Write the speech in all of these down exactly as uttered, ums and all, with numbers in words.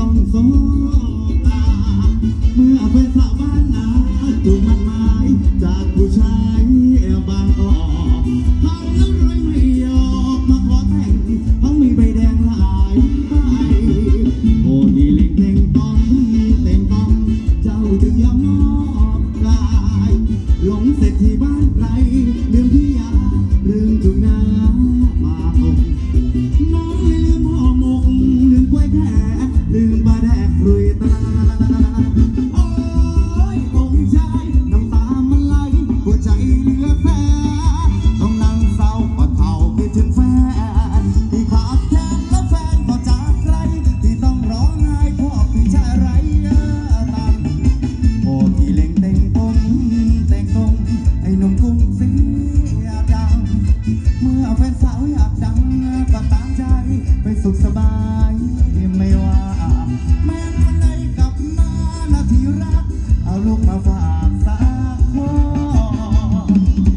ต้องโศกาเมื่อเป็นสาวบ้านนาถูกมันหมายจากผู้ชายบางอ้อทั้งนั้นเลยไม่ยอมมาขอแต่งทั้งมีใบแดงหลายใบโอ้ดีเล่งเต่งต้องเต่งต้องเจ้าจึงยอมมอบกายหลงเสร็จที่บ้านไกลลืมพี่ยาลืมจุงนามาหงน้องลืมห่อหมกลืมกล้วยแขกลืมปลาแดกรุยตาโอ้ยองค์ชายน้ำตามันไหลหัวใจเหลือแค่ต้องนั่งเศร้าปะเท่าคิดถึงแฟนที่ขาดแคลนและแฟนก็จากใครที่ต้องร้องไห้เพราะพี่ชายไร้ตังโอ้ที่เล่งเต่งตงเต่งตงไอ้หนุ่มกุ้งเสียดังเมื่อแฟนสาวอยากดังก็ตามใจไปสุขสบายไม่ว่าแม้วันใดกลับมานาทีรักเอาลูกมาฝากสักคน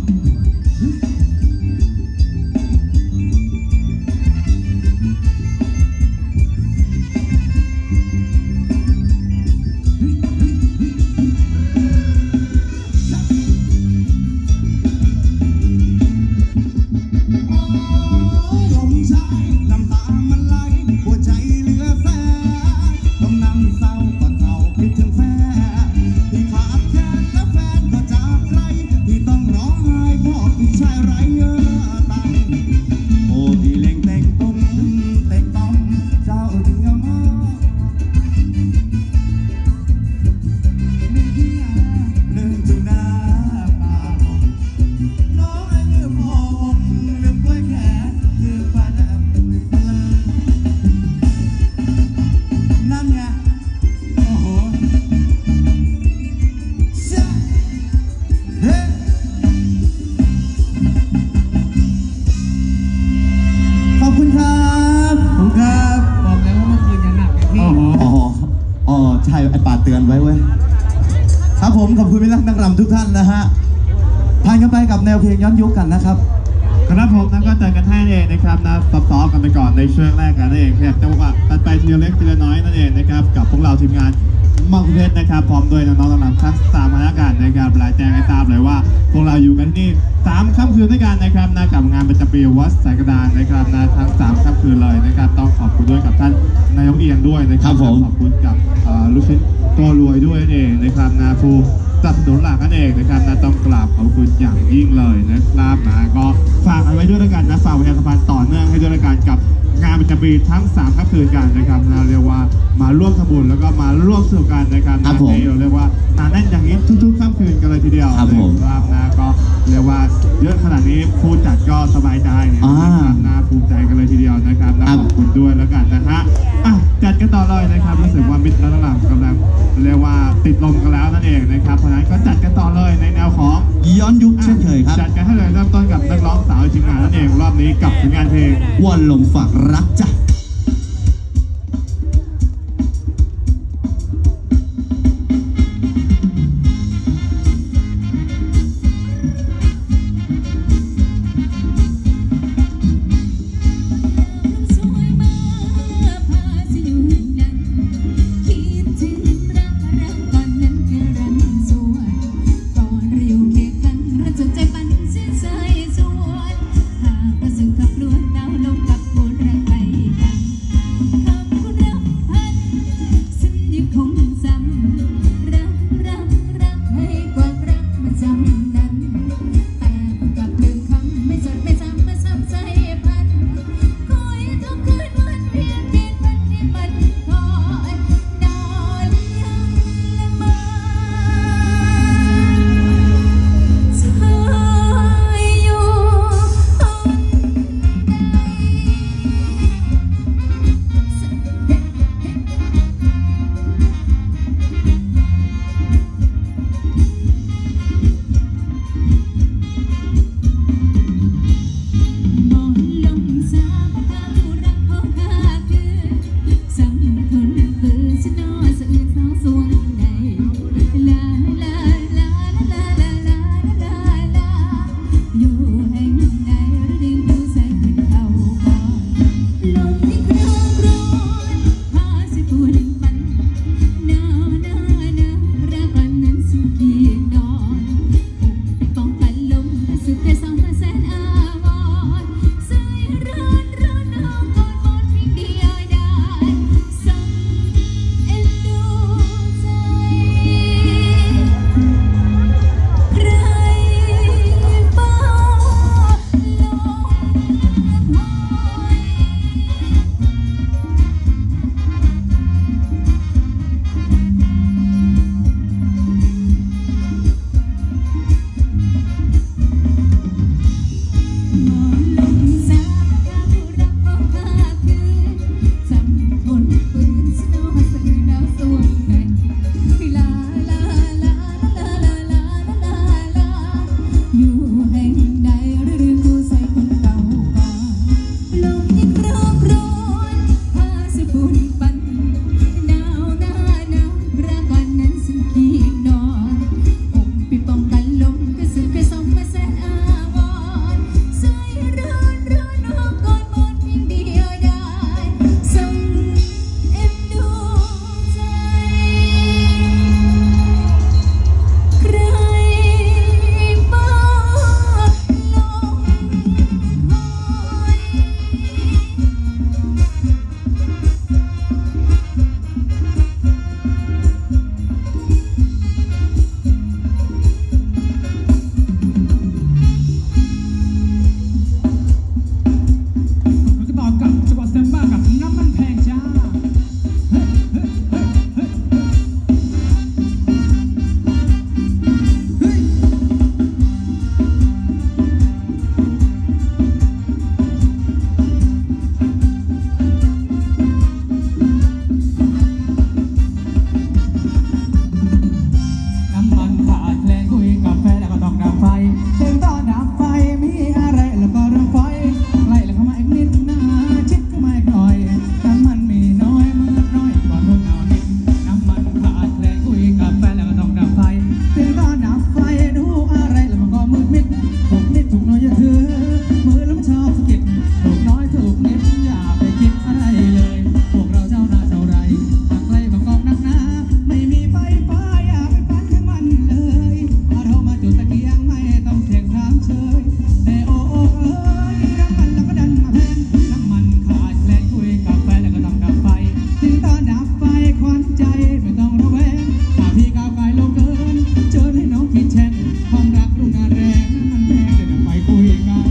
ลมชายน้ำตามันไหลหัวใจเหลือแฟนต้องนั่งเศร้าปะเท่าคิดถึงแฟนที่ขาดแคลนและแฟนก็จากใครที่ต้องร้องไห้เพราะพี่ชายไร้ตังโอ้ที่เล่งเต่งตุ้มเต่งต้อมเจ้าจึงยอมลืมพี่ยาลืมจุงนาป่าน้องไอ้ลืมห่อหมกลืมกล้วยแขกลืมปลาแดกนั่นไงโอ้โหเฮ้เฮ้ขอบคุณครับขอบคุณครับบอกเลยว่าเมื่อคืนยังหนักอย่างที่อ๋ออ๋ออ๋อใช่ไอ้ป่าเตือนไว้เว้ยครับผมขอบคุณพี่นักนักรำทุกท่านนะฮะผ่านกันไปกับแนวเพลงย้อนยุคกันนะครับครับผมนั่นก็เจอกันให้เองนะครับนะซ้อมกันไปก่อนในช่วงแรกกันนั่นเองครับจังหวะกันไปทีละเล็กทีละน้อยนั่นเองนะครับกับพวกเราทีมงานมังคุเทศนะครับพร้อมด้วยน้องๆทั้งทั้งสามคณะการนะครับรายแจ้งให้ทราบเลยว่าพวกเราอยู่กันที่สามค่ำคืนด้วยกันนะครับนะกับงานประจำปีวัดสายกระดานนะครับนะทั้งสามค่ำคืนเลยนะครับต้องขอบคุณด้วยกับท่านนายกเอียงด้วยนะครับขอบคุณกับลูกชิ้นตัวรวยด้วยนั่นเองนะครับนะผู้สนับสนุนหลักนั่นเองนะครับนะต้องกราบขอบคุณอย่างยิ่งเลยนะครับนะก็ฝากเอาไว้ด้วยแล้วกันนะฝากประชาสัมพันธ์ต่อเนื่องให้ด้วยแล้วกันกับงานประจำปีทั้งสามค่ำคืนกันนะครับนะเรียกว่ามาร่วมทำบุญแล้วก็มาร่วมสนุกกันนะครับนะเราเรียกว่าหนาแน่นอย่างนี้ทุกๆค่ำคืนกันเลยทีเดียวนะครับนะก็เรียกว่าเยอะขนาดนี้ผู้จัดก็สบายใจนะครับนะภูมิใจกันเลยทีเดียวนะครับนะขอบคุณด้วยแล้วกันนะฮะจัดกันต่อเลยนะครับรู้สึกว่ามิตรและหลังกำลังเรียกว่าติดลมกันแล้วนั่นเองนะครับเพราะฉะนั้นก็จัดกันต่อเลยในแนวของย้อนยุคเช่นเคยครับจัดกันให้เลยเริ่มต้นกับนักร้องสาวทีมงานนั่นเองรอบนี้กับผลงานเพลงวันลมฝากรักจ้ะขวัญใจไม่ต้องระแวงถ้าพี่ก้าวไกลโลกเกินเจอให้น้องคิดแช่นความรักลูกงานแรงนั้นมันแพงเลยเดี๋ยวไปคุยกัน